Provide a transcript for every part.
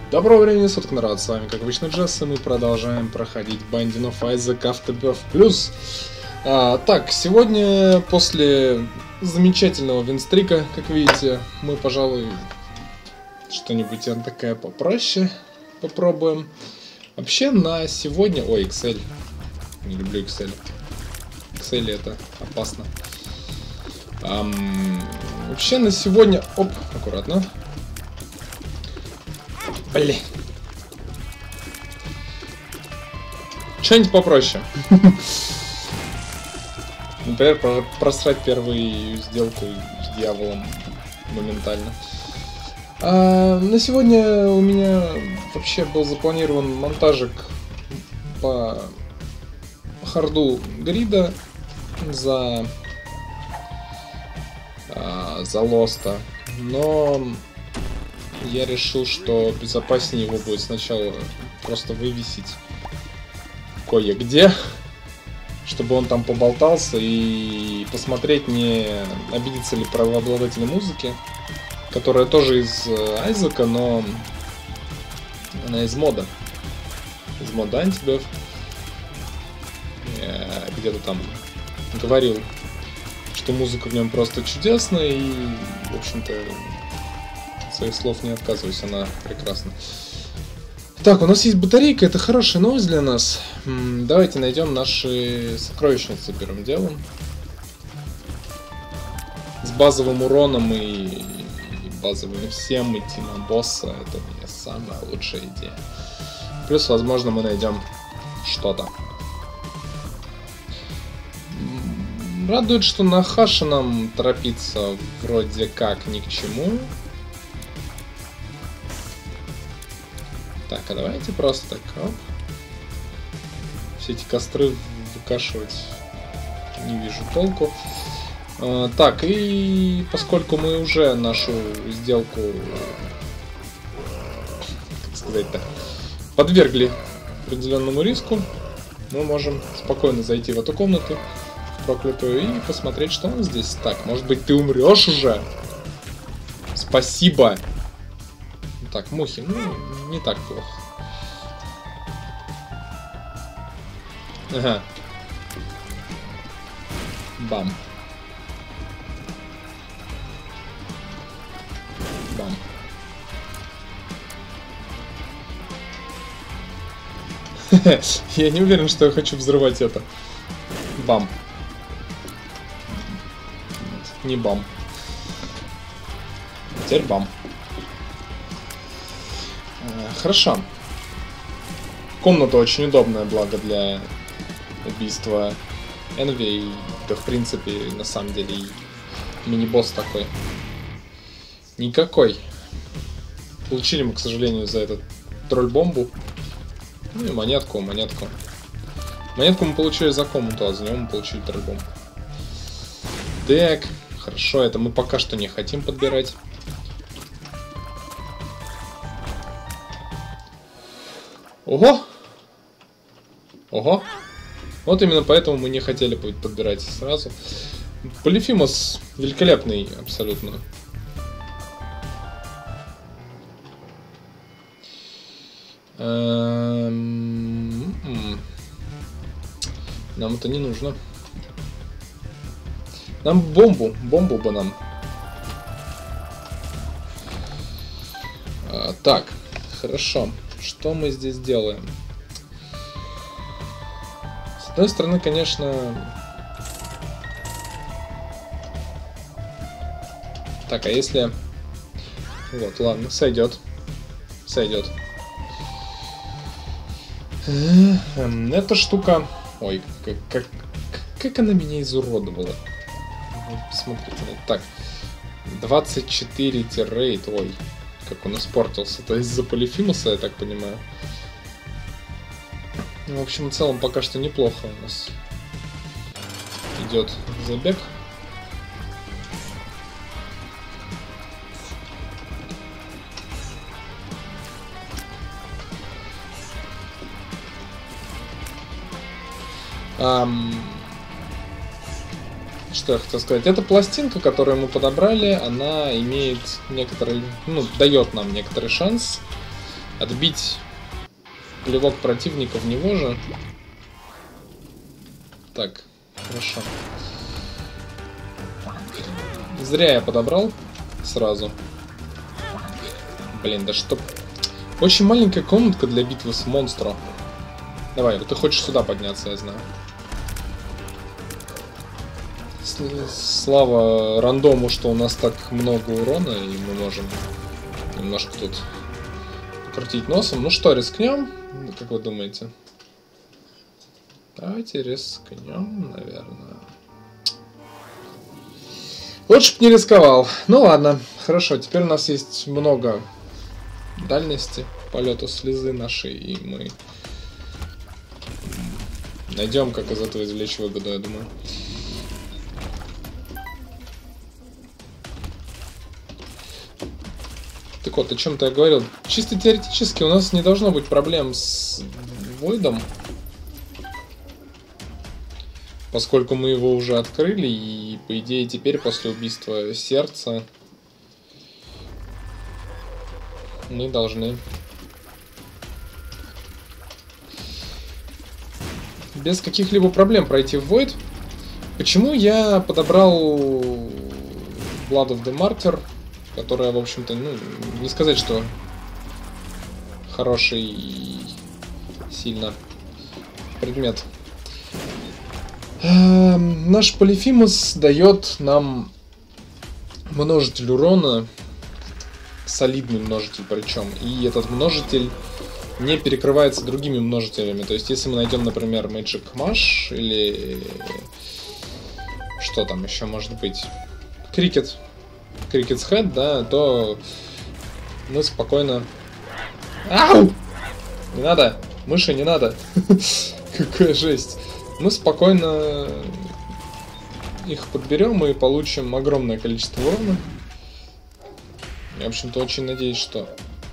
Доброго времени суток, народ, с вами как обычно Джесс, и мы продолжаем проходить Binding of Isaac Afterbirth Plus. Так, сегодня после замечательного винстрика, как видите, мы, пожалуй, что-нибудь такое попроще попробуем. Вообще на сегодня... Ой, Excel. Не люблю Excel. Excel это опасно. Вообще на сегодня... Оп, аккуратно. Блин. Что-нибудь попроще. Например, просрать первую сделку с дьяволом моментально. На сегодня у меня вообще был запланирован монтажик по харду грида за лоста, но я решил, что безопаснее его будет сначала просто вывесить кое-где, чтобы он там поболтался и посмотреть, не обидится ли правообладатель музыки, которая тоже из Айзека, но она из мода. Из мода Антибёв. Я где-то там говорил, что музыка в нем просто чудесная, и, в общем-то, своих слов не отказываюсь, она прекрасна. Так, у нас есть батарейка, это хорошая новость для нас. Давайте найдем наши сокровищницы первым делом. С базовым уроном и базовым всем идти на босса, это не самая лучшая идея. Плюс, возможно, мы найдем что-то. Радует, что на Хаше нам торопиться вроде как ни к чему. Так, а давайте просто так, оп. Все эти костры выкашивать не вижу толку. Так, и поскольку мы уже нашу сделку, как сказать-то, подвергли определенному риску, мы можем спокойно зайти в эту комнату проклятую и посмотреть, что у нас здесь. Так, может быть, ты умрешь уже? Спасибо. Так, мухи, ну, не так плохо. Ага. Бам. Бам. Я не уверен, что я хочу взрывать это. Бам. Не бам. Теперь бам. Хорошо. Комната очень удобная, благо для убийства Энви. И, да, в принципе, на самом деле, и мини-босс такой. Никакой. Получили мы, к сожалению, за этот тролль-бомбу. Ну и монетку. Монетку мы получили за комнату, а за него мы получили тролль-бомбу. Так, хорошо, это мы пока что не хотим подбирать. Ого! Ого! Вот именно поэтому мы не хотели подбирать сразу. Полифимос великолепный, абсолютно. Нам это не нужно. Нам бомбу бы нам. Так, хорошо. Что мы здесь делаем? С одной стороны, конечно... Так, а если... Вот, ладно, сойдет. Сойдет. Эта штука... Ой, как она меня изуродовала. Посмотрите. Так, 24 рейд. Ой, как он испортился. Это из-за полифимуса, я так понимаю. В общем, в целом пока что неплохо у нас идет забег. Что я хотел сказать? Эта пластинка, которую мы подобрали, она имеет некоторый, ну, дает нам некоторый шанс отбить плевок противника в него же. Так, хорошо. Зря я подобрал сразу. Блин, да что... Очень маленькая комнатка для битвы с монстром. Давай, вот ты хочешь сюда подняться, я знаю. Слава рандому, что у нас так много урона, и мы можем немножко тут покрутить носом. Ну что, рискнем? Как вы думаете? Давайте рискнем, наверное. Лучше бы не рисковал. Ну ладно, хорошо. Теперь у нас есть много дальности полета слезы нашей, и мы найдем, как из этого извлечь выгоду, я думаю. Так вот, о чем-то я говорил. Чисто теоретически у нас не должно быть проблем с Войдом, поскольку мы его уже открыли, и по идее теперь после убийства сердца мы должны без каких-либо проблем пройти в Void. Почему я подобрал Blood of the Martyr, которая, в общем-то, ну, не сказать, что хороший и сильно предмет. Наш Полифимус дает нам множитель урона, солидный множитель причем, и этот множитель не перекрывается другими множителями. То есть, если мы найдем, например, Magic Mash или что там еще может быть, Cricket's Head, да, то мы спокойно... Ау! Не надо! Мыши, не надо! Какая жесть! Мы спокойно их подберем и получим огромное количество урона. Я, в общем-то, очень надеюсь, что...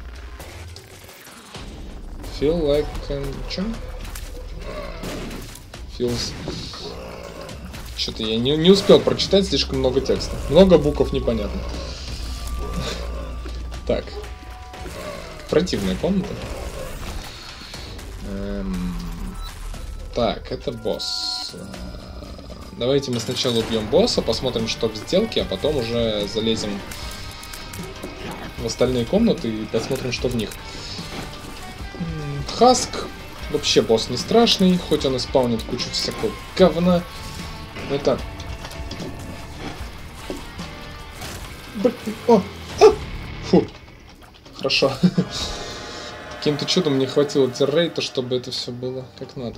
Feel like... Чё? Feels... Что-то я не успел прочитать, слишком много текста. Много букв непонятно. Так. Противная комната. Так, это босс. Давайте мы сначала убьем босса, посмотрим, что в сделке, а потом уже залезем в остальные комнаты и посмотрим, что в них. Хаск. Вообще босс не страшный, хоть он и спаунит кучу всякого говна. Это... О! А! Фу. Хорошо. Каким-то чудом не хватило террейта, чтобы это все было как надо.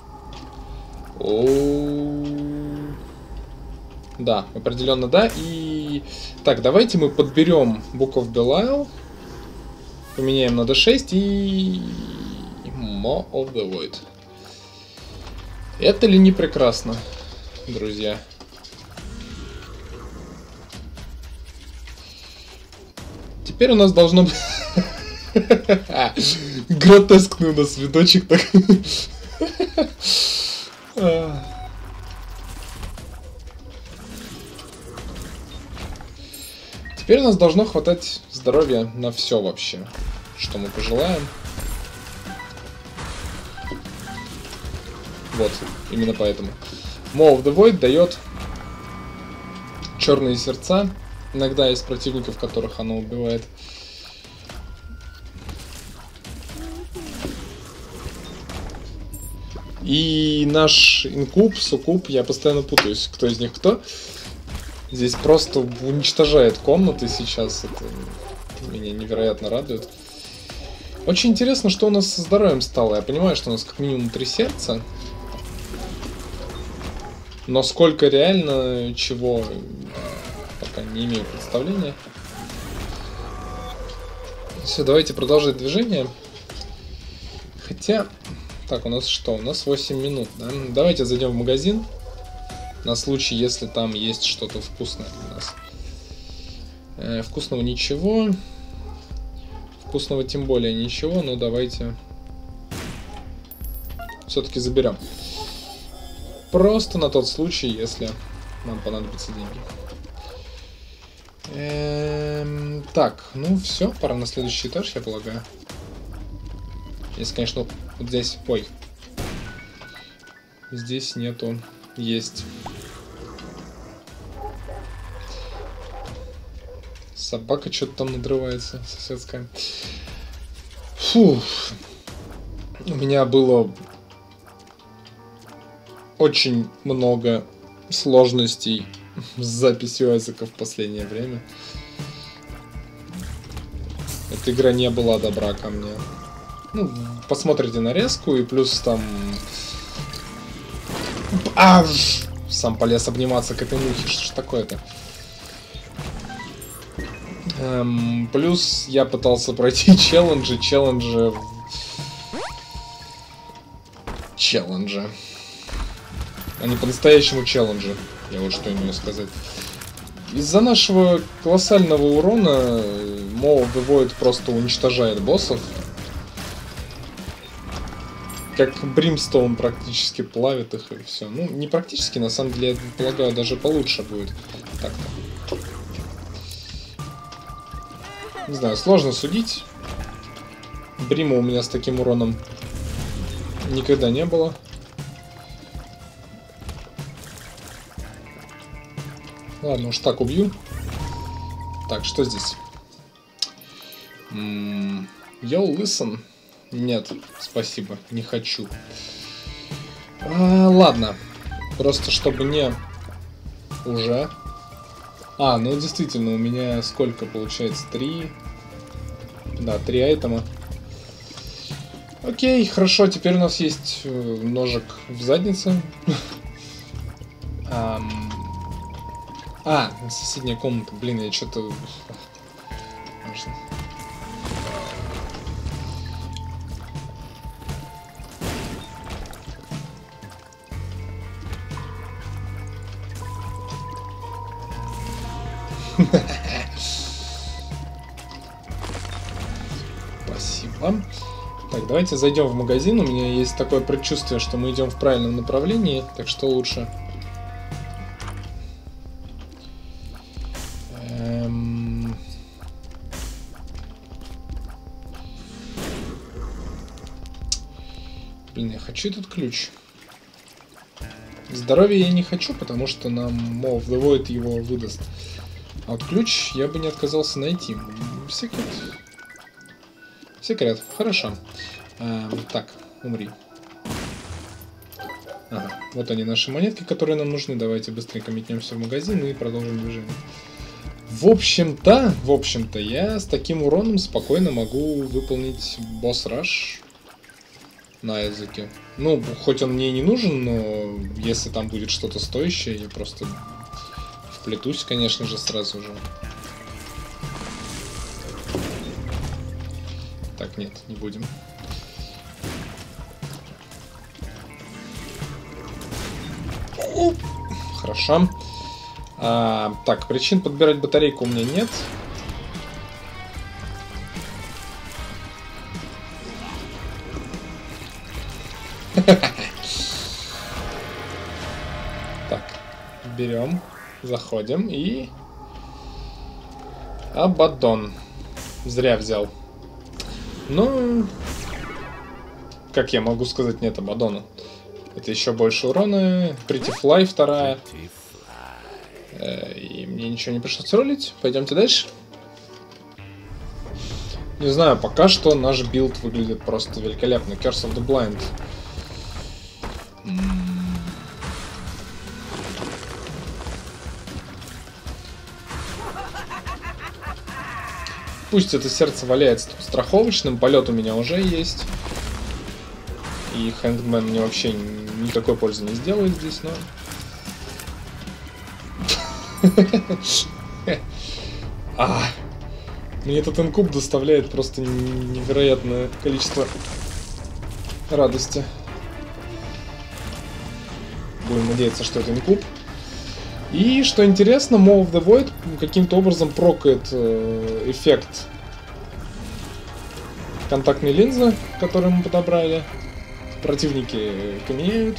Да, определенно да. И... Так, давайте мы подберем Book of Belial. Поменяем на D6 и... Maw of the Void. Это ли не прекрасно, друзья? Теперь у нас должно быть... Гротескный у нас видочек так. Теперь у нас должно хватать здоровья на все вообще, что мы пожелаем. Вот, именно поэтому. Maw of the Void дает черные сердца. Иногда есть противников, которых оно убивает. И наш инкуб, суккуб, я постоянно путаюсь, кто из них кто. Здесь просто уничтожает комнаты сейчас. Это меня невероятно радует. Очень интересно, что у нас со здоровьем стало. Я понимаю, что у нас как минимум 3 сердца. Но сколько реально чего, пока не имею представления. Все, давайте продолжать движение. Хотя... Так, у нас что? У нас 8 минут, да? Давайте зайдем в магазин. На случай, если там есть что-то вкусное для нас. Вкусного ничего. Вкусного тем более ничего, но давайте все-таки заберем. Просто на тот случай, если нам понадобятся деньги. Так, ну все, пора на следующий этаж, я полагаю. Если, конечно, вот здесь... Ой. Здесь нету. Есть. Собака что-то там надрывается, соседская. Фу. У меня было очень много сложностей с записью Айзека в последнее время. Эта игра не была добра ко мне. Ну, посмотрите нарезку, и плюс там... Сам полез обниматься к этой мухе. Что ж такое-то? Плюс я пытался пройти челленджи. А не по-настоящему челленджи. Я вот что имею сказать. Из-за нашего колоссального урона Maw of the Void просто уничтожает боссов. Как Бримстоун практически плавит их и все. Ну, не практически, на самом деле, я полагаю, даже получше будет. Так-то. Не знаю, сложно судить. Брима у меня с таким уроном никогда не было. Ладно, уж так убью. Так, что здесь? Yo, listen. Нет, спасибо, не хочу. Ладно. Просто чтобы не... Уже. Ну действительно, у меня сколько получается? 3. Да, 3 айтема. Окей, хорошо, теперь у нас есть ножик в заднице. Соседняя комната. Блин, я что-то... Спасибо. Так, давайте зайдем в магазин. У меня есть такое предчувствие, что мы идем в правильном направлении, так что лучше. Блин, я хочу этот ключ. Здоровье я не хочу, потому что нам Maw of the Void его выдаст. А вот ключ я бы не отказался найти. Секрет. Секрет. Хорошо. Так, умри. Ага, вот они наши монетки, которые нам нужны. Давайте быстренько метнемся в магазин и продолжим движение. В общем-то, я с таким уроном спокойно могу выполнить босс-раш на Айзеке. Ну, хоть он мне и не нужен, но если там будет что-то стоящее, я просто вплетусь, конечно же, сразу же. Так, нет, не будем. Хорошо. Так, причин подбирать батарейку у меня нет. Так, берем, заходим и... Абаддон. Зря взял. Ну, как я могу сказать нет Абаддона? Это еще больше урона. Pretty Fly вторая. И мне ничего не пришлось ролить. Пойдемте дальше. Не знаю, пока что наш билд выглядит просто великолепно. Curse of the Blind. Пусть это сердце валяется тут страховочным, полет у меня уже есть. И Хэнгмен мне вообще никакой пользы не сделает здесь, но... Мне этот инкуб доставляет просто невероятное количество радости. Будем надеяться, что это инкуб. И, что интересно, Maw of the Void каким-то образом прокает эффект контактной линзы, которую мы подобрали. Противники каменеют.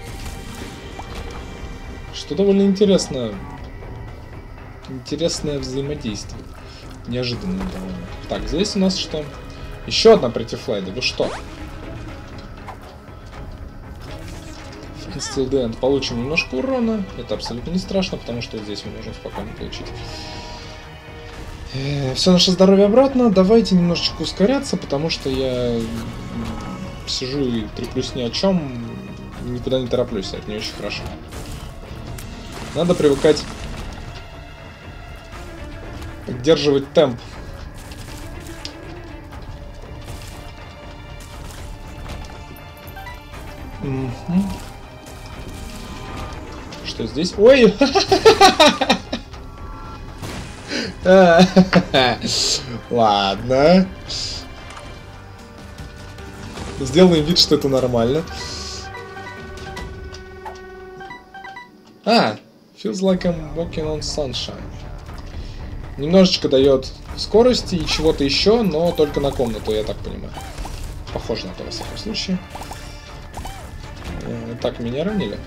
Что довольно интересно. Интересное взаимодействие. Неожиданно довольно. Так, здесь у нас что? Еще одна Pretty Fly, да вы что? Still the End. Получим немножко урона. Это абсолютно не страшно, потому что вот здесь мы можем спокойно получить. Все наше здоровье обратно. Давайте немножечко ускоряться, потому что я сижу и треплюсь ни о чем. Никуда не тороплюсь, это не очень хорошо. Надо привыкать поддерживать темп. Что здесь? Ой! Ладно. Сделаем вид, что это нормально. Feels like I'm walking on sunshine. Немножечко дает скорости и чего-то еще, но только на комнату, я так понимаю. Похоже на то, во всяком случае. Так, меня ранили.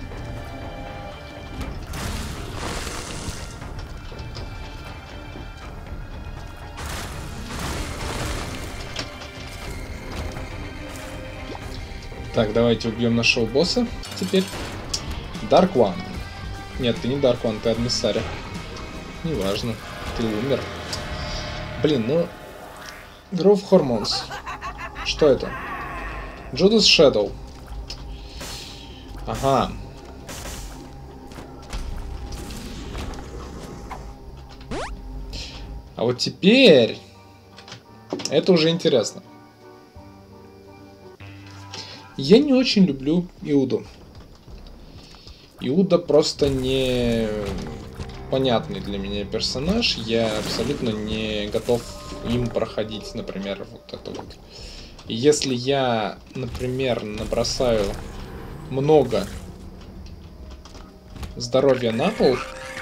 Так, давайте убьем нашего босса теперь. Dark One. Нет, ты не Dark One, ты Адмиссария. Неважно, ты умер. Блин, ну... Growth Hormones. Что это? Judas Shadow. Ага. А вот теперь... Это уже интересно. Я не очень люблю Иуду. Иуда просто не понятный для меня персонаж. Я абсолютно не готов им проходить, например, вот это вот. И если я, например, набросаю много здоровья на пол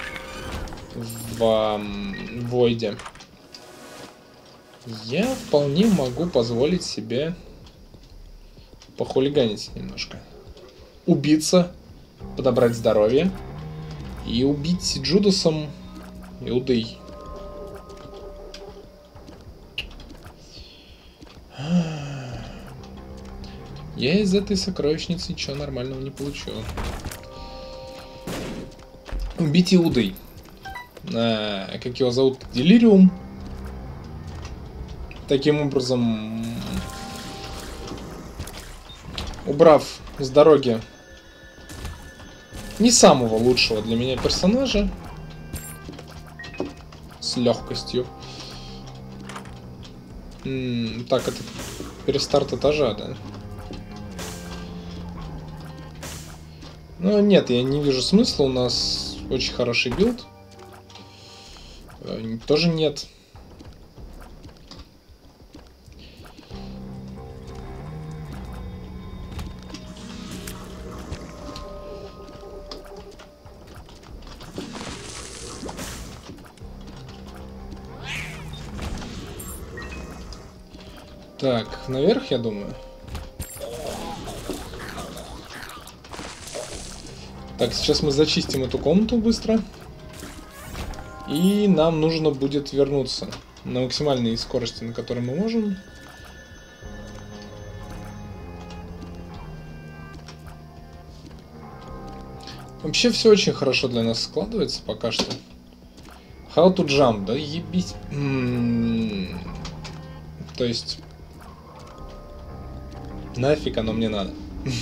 в Войде, я вполне могу позволить себе похулиганить немножко. Убиться, подобрать здоровье и убить Джудасом Иудой. Я из этой сокровищницы ничего нормального не получу. Убить Иудой. Как его зовут? Делириум. Таким образом, убрав с дороги не самого лучшего для меня персонажа, с легкостью. Так, это перестарт этажа, да? Ну, нет, я не вижу смысла, у нас очень хороший билд. Тоже нет. Так, наверх, я думаю. Так, сейчас мы зачистим эту комнату быстро. И нам нужно будет вернуться на максимальной скорости, на которой мы можем. Вообще все очень хорошо для нас складывается пока что. How to jump, да ебись. То есть... Нафиг оно мне надо.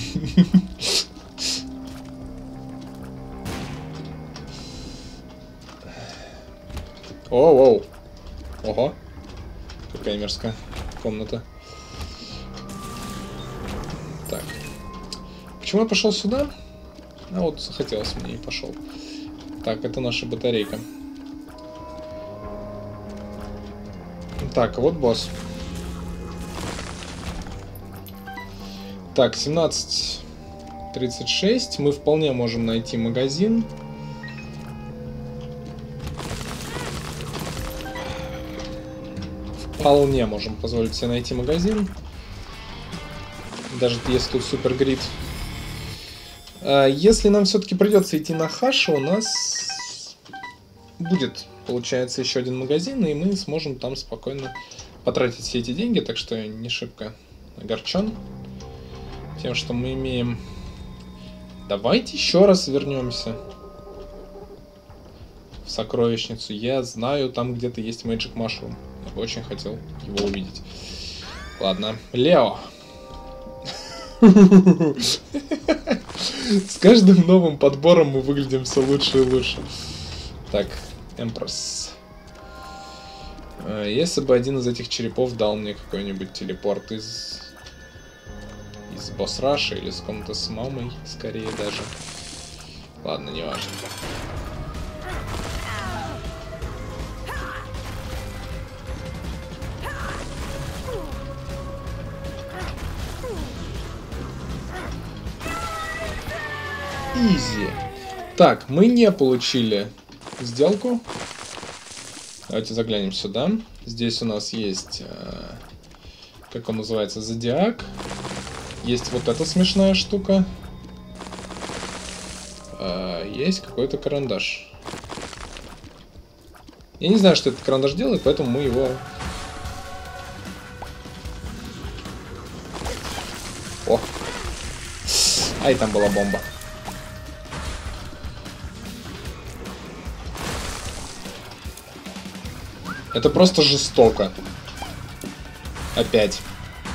Оу. Ого. Какая мерзкая комната. Так. Почему я пошел сюда? А вот захотелось мне и пошел. Так, это наша батарейка. Так, вот босс. Так, 17:36. Мы вполне можем найти магазин. Вполне можем позволить себе найти магазин. Даже если тут супер грид. Если нам все-таки придется идти на хашу, у нас будет, получается, еще один магазин, и мы сможем там спокойно потратить все эти деньги, так что я не шибко огорчен тем, что мы имеем Давайте еще раз вернемся в сокровищницу. Я знаю, там где-то есть Magic Mushroom. Я бы очень хотел его увидеть. Ладно. Лео. С каждым новым подбором мы выглядим все лучше и лучше. Так, Эмпресс. Если бы один из этих черепов дал мне какой-нибудь телепорт из босс-раша или с ком-то с мамой, скорее даже. Ладно, не важно. Изи. Так, мы не получили сделку. Давайте заглянем сюда. Здесь у нас есть, как он называется, зодиак. Есть вот эта смешная штука. Есть какой-то карандаш. Я не знаю, что этот карандаш делает, поэтому мы его... О! Ай, там была бомба. Это просто жестоко. Опять.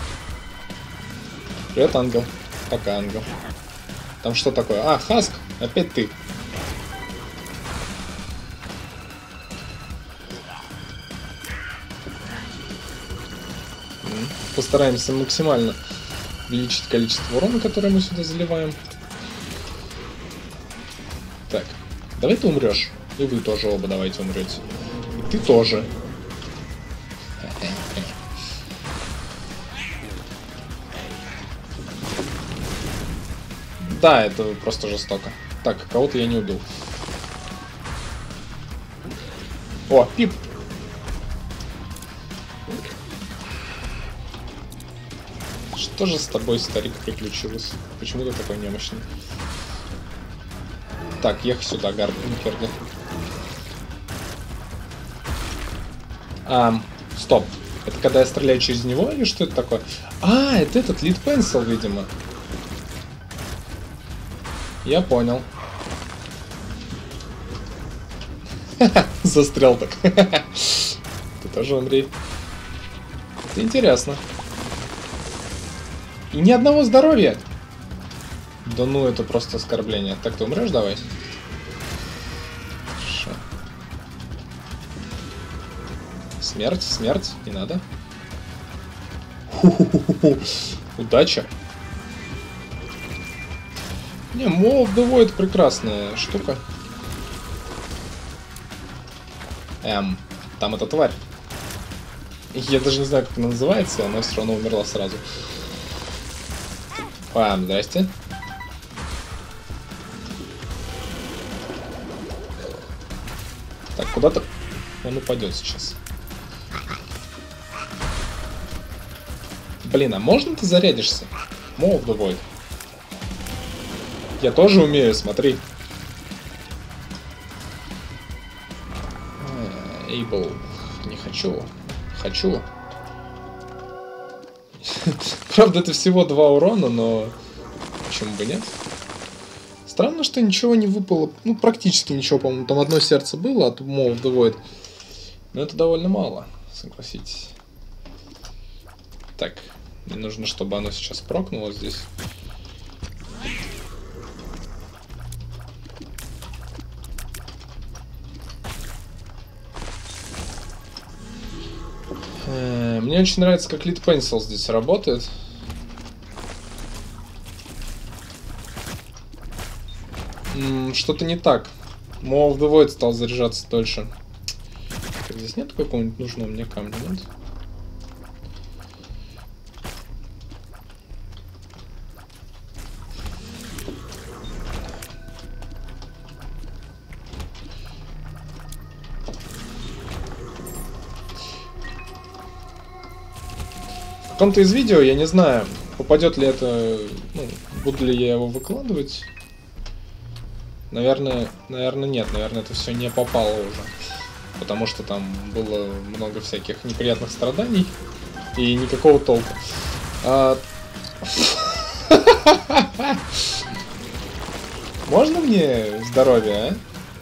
Привет, ангел. Пока, ангел. Там что такое? А, Хаск. Опять ты. Постараемся максимально увеличить количество урона, которое мы сюда заливаем. Так. Давай ты умрешь. И вы тоже оба давайте умрете. И ты тоже. Да, это просто жестоко. Так, кого-то я не убил. О, Пип! Что же с тобой, старик, приключилось? Почему ты такой немощный? Так, ехай сюда, Гарнкерли. Стоп. Это когда я стреляю через него или что это такое? А, это этот Lead Pencil, видимо. Я понял. Застрял так. Ты тоже умри. Это интересно. И ни одного здоровья. Да ну, это просто оскорбление. Так, ты умрешь, давай. Хорошо. Смерть, смерть, не надо. Удача. Не, Maw of the Void прекрасная штука. Там эта тварь. Я даже не знаю, как она называется, она все равно умерла сразу. Здрасте. Так, куда-то он упадет сейчас. Блин, а можно ты зарядишься? Maw of the Void. Я тоже умею, смотри. Able. Не хочу. Хочу. Правда, это всего 2 урона, но... Почему бы нет? Странно, что ничего не выпало. Ну, практически ничего, по-моему. Там одно сердце было от Maw of the Void. Но это довольно мало, согласитесь. Так. Мне нужно, чтобы оно сейчас прокнуло здесь. Мне очень нравится, как Lead Pencil здесь работает. Что-то не так. Maw of the Void стал заряжаться дольше. Так, здесь нет какого-нибудь нужного мне камня, нет? В каком-то из видео, я не знаю, попадет ли это, ну, буду ли я его выкладывать. Наверное, нет, наверное, это все не попало уже. Потому что там было много всяких неприятных страданий и никакого толка. Можно мне здоровье, а?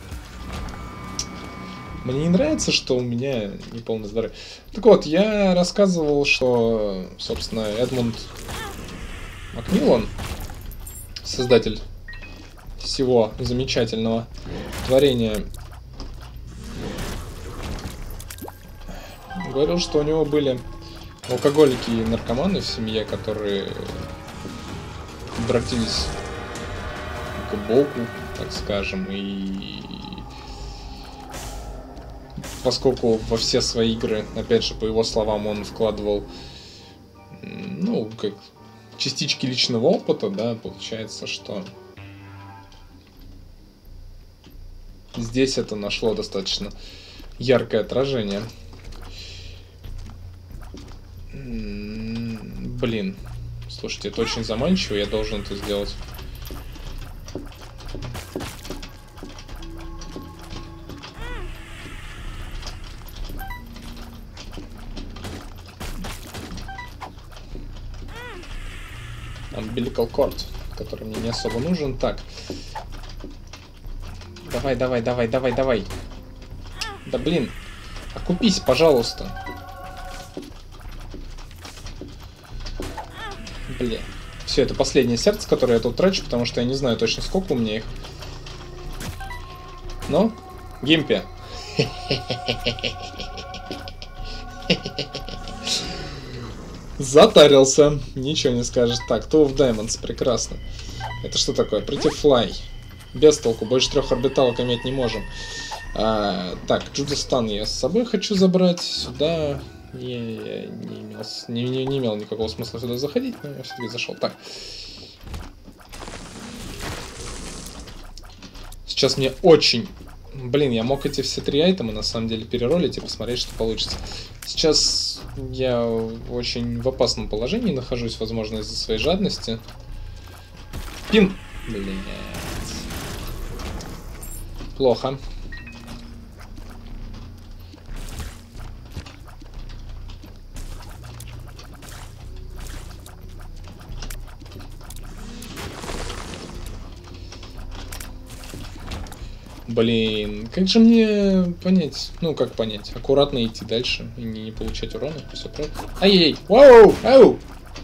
Мне не нравится, что у меня неполное здоровье. Так вот, я рассказывал, что, собственно, Эдмунд Макмиллан, создатель всего замечательного творения, говорил, что у него были алкоголики и наркоманы в семье, которые обратились к Богу, так скажем, и поскольку во все свои игры, опять же, по его словам, он вкладывал, ну, как частички личного опыта, да, получается, что здесь это нашло достаточно яркое отражение. Блин, слушайте, это очень заманчиво, я должен это сделать. Umbilical cord, который мне не особо нужен. Так. Давай, давай, давай, давай, давай. Да блин. Окупись, пожалуйста. Бля. Все, это последнее сердце, которое я тут трачу, потому что я не знаю точно, сколько у меня их. Ну, Гимпи. Затарился. Ничего не скажешь. Так, Two of Diamonds, прекрасно. Это что такое? Pretty Fly. Без толку, больше 3 орбиталок иметь не можем. Так, Джудастан я с собой хочу забрать. Сюда я не имел никакого смысла сюда заходить, но я все-таки зашел. Так. Сейчас мне очень... Блин, я мог эти все 3 айтема на самом деле переролить и посмотреть, что получится. Сейчас я очень в опасном положении нахожусь, возможно, из-за своей жадности. Пин! Блин. Плохо. Блин, как же мне понять? Ну, как понять? Аккуратно идти дальше и не получать урона. Все правильно. Ай-яй! Вау! Ау!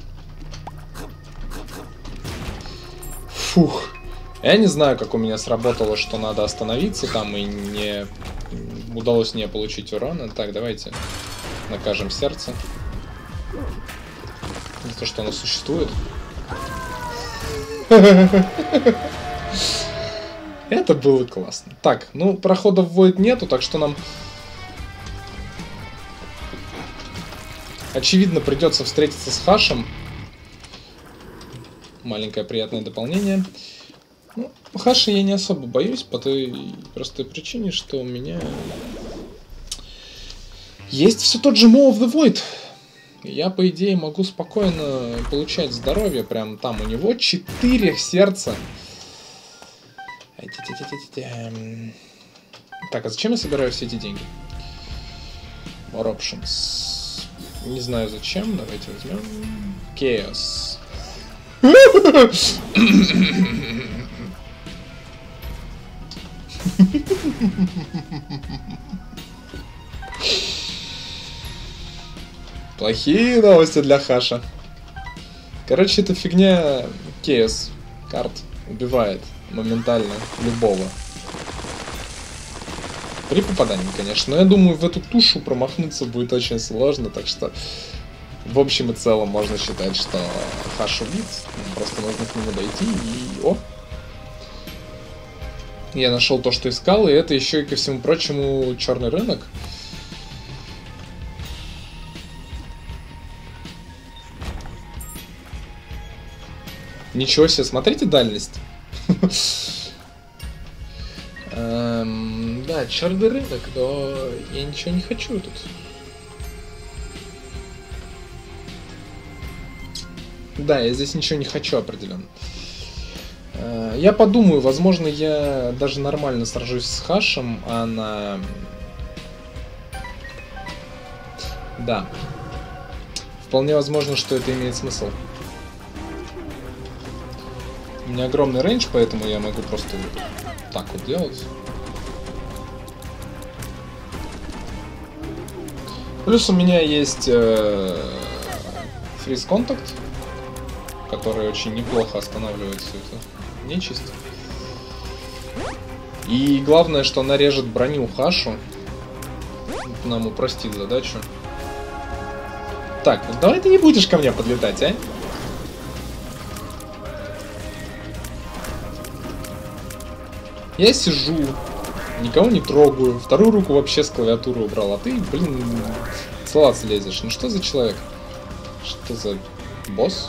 Фух. Я не знаю, как у меня сработало, что надо остановиться там и не удалось не получить урона. Так, давайте накажем сердце. За то, что оно существует. Это было классно. Так, ну, проходов в Void нету, так что нам... Очевидно, придется встретиться с Хашем. Маленькое приятное дополнение. Ну, Хаша я не особо боюсь, по той простой причине, что у меня... Есть все тот же Maw of the Void. Я, по идее, могу спокойно получать здоровье. Прям там у него 4 сердца. Так, а зачем я собираю все эти деньги? More options. Не знаю зачем, давайте возьмем. Chaos. Плохие новости для Хаша. Короче, эта фигня Chaos карт убивает моментально любого. При попадании, конечно. Но я думаю, в эту тушу промахнуться будет очень сложно, так что в общем и целом можно считать, что Хаш убит. Просто нужно к нему дойти и... О! Я нашел то, что искал, и это еще и ко всему прочему черный рынок. Ничего себе, смотрите дальность. Да, черный рынок, но я ничего не хочу тут. Да, я здесь ничего не хочу определенно. Я подумаю, возможно, я даже нормально сражусь с Хашем, а на... Да. Вполне возможно, что это имеет смысл. У меня огромный рейндж, поэтому я могу просто так вот делать. Плюс у меня есть фриз контакт, который очень неплохо останавливает всю эту нечисть. И главное, что она режет броню Хашу. Это нам упростит задачу. Так, ну давай ты не будешь ко мне подлетать, а? Я сижу, никого не трогаю, вторую руку вообще с клавиатуры убрал, а ты, блин, целоваться лезешь. Ну что за человек? Что за босс?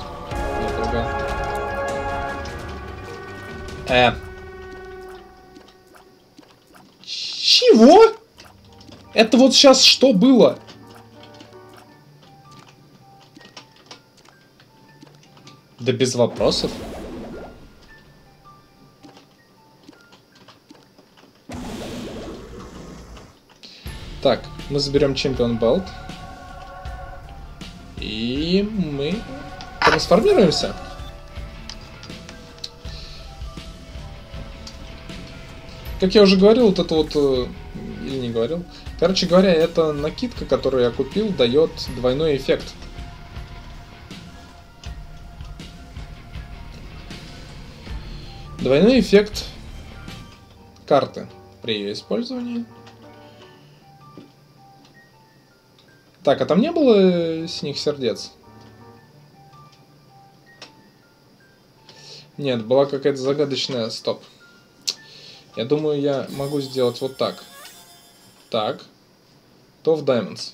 Чего? Это вот сейчас что было? Да без вопросов. Так, мы заберем Champion Belt. И мы трансформируемся. Как я уже говорил, вот это вот... Или не говорил. Короче говоря, эта накидка, которую я купил, дает двойной эффект. Двойной эффект карты при ее использовании. Так, а там не было синих сердец? Нет, была какая-то загадочная... Стоп. Я думаю, я могу сделать вот так. Так. Two of Diamonds.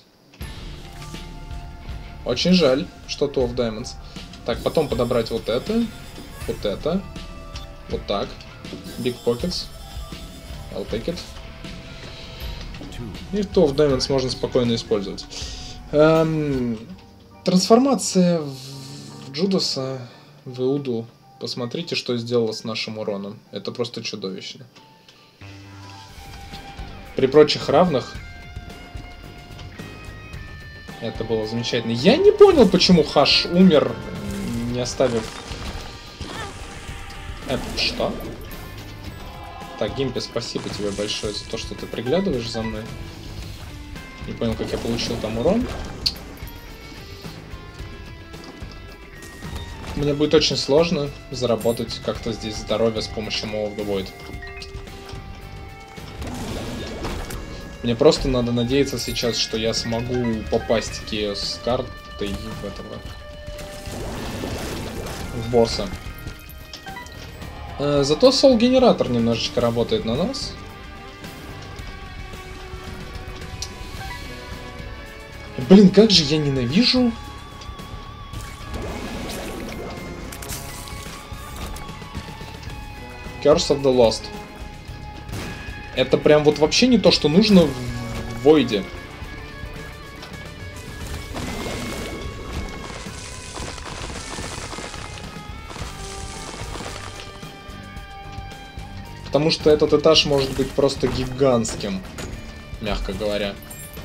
Очень жаль, что Two of Diamonds. Так, потом подобрать вот это. Вот это. Вот так. Big Pockets. I'll take it. И Two of Diamonds можно спокойно использовать. Трансформация в Джудаса, в Иуду. Посмотрите, что сделала с нашим уроном. Это просто чудовищно. При прочих равных это было замечательно. Я не понял, почему Хаш умер, не оставив... что? Так, Гимпи, спасибо тебе большое за то, что ты приглядываешь за мной. Не понял, как я получил там урон. Мне будет очень сложно заработать как-то здесь здоровье с помощью Maw of the Void. Мне просто надо надеяться сейчас, что я смогу попасть с картой в этого... в босса. Зато Soul-генератор немножечко работает на нас. Блин, как же я ненавижу... Curse of the Lost. Это прям вот вообще не то, что нужно в Войде. Потому что этот этаж может быть просто гигантским, мягко говоря.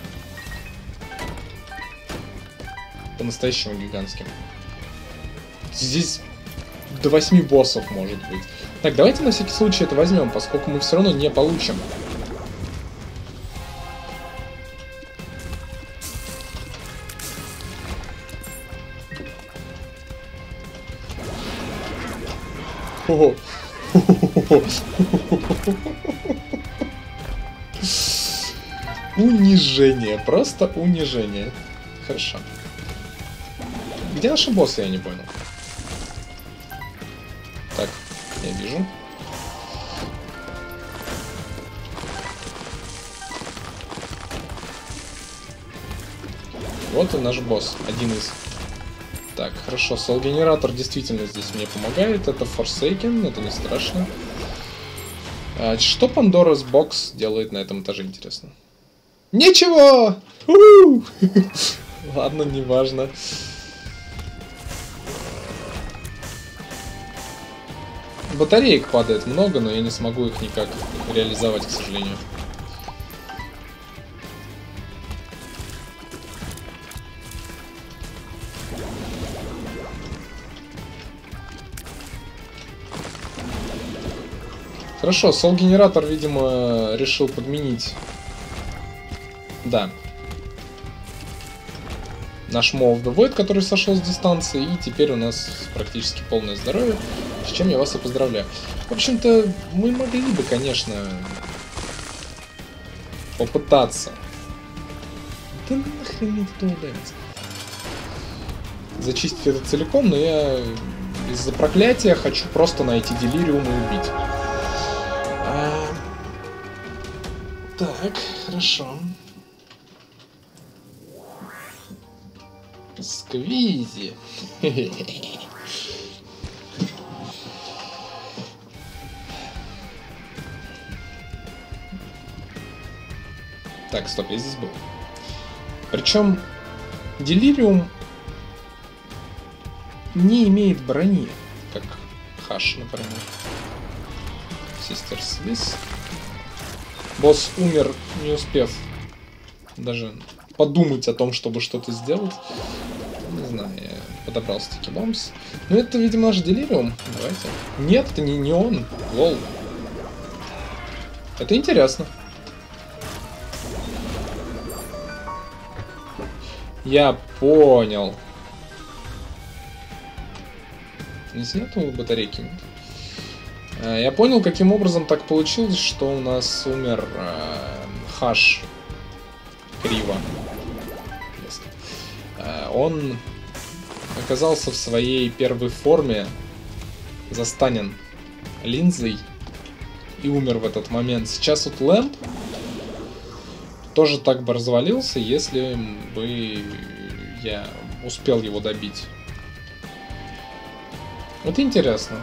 По-настоящему гигантским. Здесь до 8 боссов может быть. Так, давайте на всякий случай это возьмем, поскольку мы все равно не получим. Ого. Унижение, просто унижение. Хорошо. Где наши боссы, я не понял. Так, я вижу. Вот и наш босс, один из. Так, хорошо, Soul-генератор действительно здесь мне помогает. Это Forsaken, это не страшно. Что Pandora's Box делает на этом этаже, интересно? Ничего! Ладно, неважно. Батареек падает много, но я не смогу их никак реализовать, к сожалению. Хорошо, сол-генератор, видимо, решил подменить. Да. Наш Maw of the Void, который сошел с дистанции, и теперь у нас практически полное здоровье, с чем я вас и поздравляю. В общем-то, мы могли бы, конечно, попытаться. Да нахрен это ударится. Зачистить это целиком, но я из-за проклятия хочу просто найти делириум и убить. Так, хорошо. Сквизи. Так, стоп, я здесь был. Причем делириум не имеет брони, как Хаш, например. Систер Свис. Босс умер, не успев даже подумать о том, чтобы что-то сделать. Не знаю, я подобрал стики бомбс. Ну это, видимо, наш делириум. Давайте. Нет, это не он. Лол. Это интересно. Я понял. Здесь нету батарейки, нет? Я понял, каким образом так получилось, что у нас умер Хаш криво. Он оказался в своей первой форме застанен линзой и умер в этот момент. Сейчас вот Лэмп тоже так бы развалился, если бы я успел его добить. Вот интересно.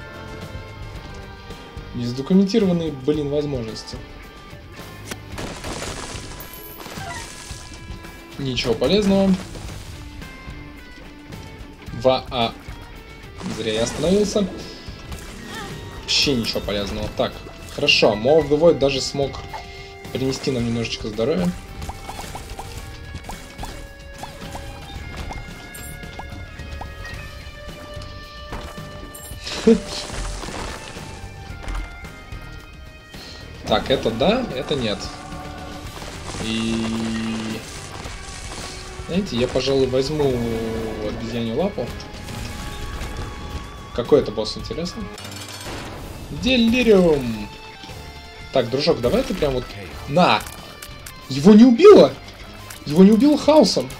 Незадокументированные, блин, возможности. Ничего полезного. Зря я остановился. Вообще ничего полезного. Так, хорошо. Maw of the Void даже смог принести нам немножечко здоровья. Так, это да, это нет. И... знаете, я, пожалуй, возьму обезьянью лапу. Какой это босс, интересно? Делириум! Так, дружок, давай ты прям вот... На! Его не убило! Его не убило хаосом!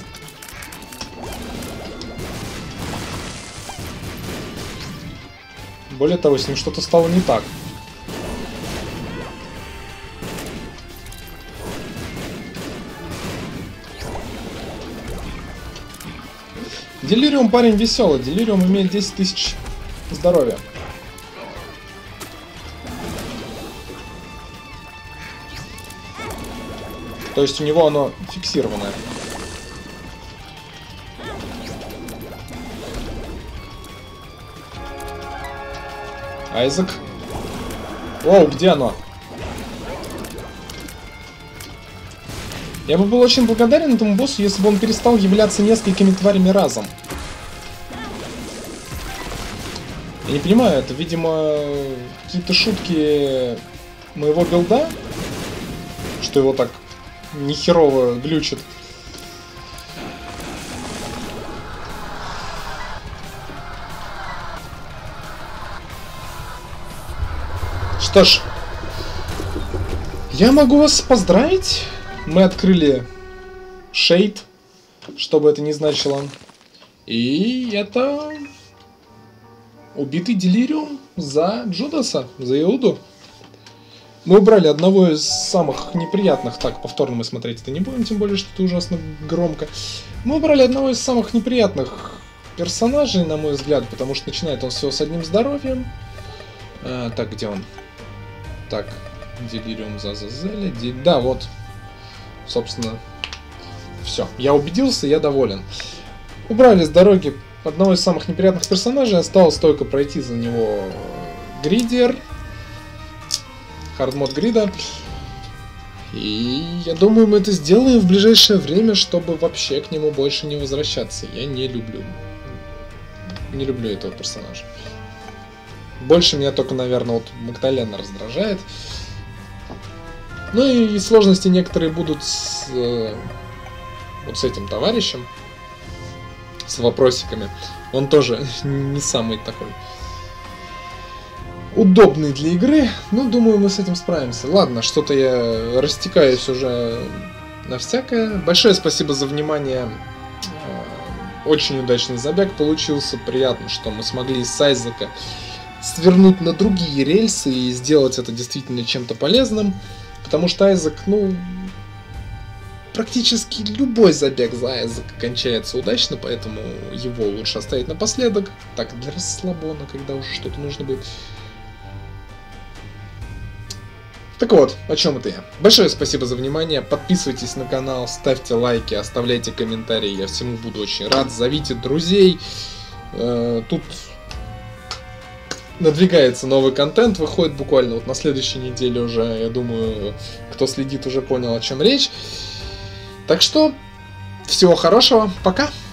Более того, с ним что-то стало не так. Делириум парень веселый. Делириум имеет 10 тысяч здоровья. То есть у него оно фиксированное. Айзек. Оу, где оно? Я бы был очень благодарен этому боссу, если бы он перестал являться несколькими тварями разом. Я не понимаю, это, видимо, какие-то шутки моего билда, что его так нехерово глючит. Что ж, я могу вас поздравить. Мы открыли Шейд, что бы это ни значило. И это убитый делириум за Джудаса, за Иуду. Мы убрали одного из самых неприятных. Так, повторно мы смотреть это не будем, тем более, что это ужасно громко. Мы убрали одного из самых неприятных персонажей, на мой взгляд, потому что начинает он всего с одним здоровьем. Так, где он? Так, делириум за Зазеля. Да, вот. Собственно, все. Я убедился, я доволен. Убрали с дороги одного из самых неприятных персонажей. Осталось только пройти за него Гридер. Хардмод Грида. И я думаю, мы это сделаем в ближайшее время, чтобы вообще к нему больше не возвращаться. Я не люблю этого персонажа. Больше меня только, наверное, вот Магдалена раздражает. Ну и сложности некоторые будут вот с этим товарищем, с вопросиками. Он тоже не самый такой удобный для игры. Ну, думаю, мы с этим справимся. Ладно, что-то я растекаюсь уже на всякое. Большое спасибо за внимание. Очень удачный забег получился. Приятно, что мы смогли с Айзека свернуть на другие рельсы и сделать это действительно чем-то полезным. Потому что Айзек, ну, практически любой забег за Айзека кончается удачно, поэтому его лучше оставить напоследок. Так, для расслабона, когда уже что-то нужно будет. Так вот, о чем это я. Большое спасибо за внимание. Подписывайтесь на канал, ставьте лайки, оставляйте комментарии. Я всему буду очень рад. Зовите друзей. Тут надвигается новый контент, выходит буквально вот на следующей неделе уже. Я думаю, кто следит, уже понял, о чем речь. Так что, всего хорошего, пока!